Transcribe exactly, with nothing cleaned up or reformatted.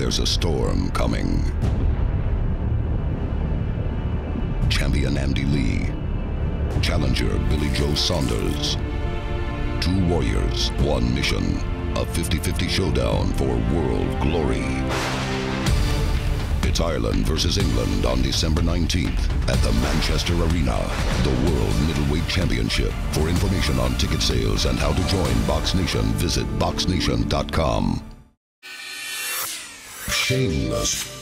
there's a storm coming. Champion Andy Lee. Challenger Billy Joe Saunders. Two warriors, one mission. A fifty fifty showdown for world glory. It's Ireland versus England on December nineteenth at the Manchester Arena, the World Middleweight Championship. For information on ticket sales and how to join BoxNation, visit box nation dot com. Shameless.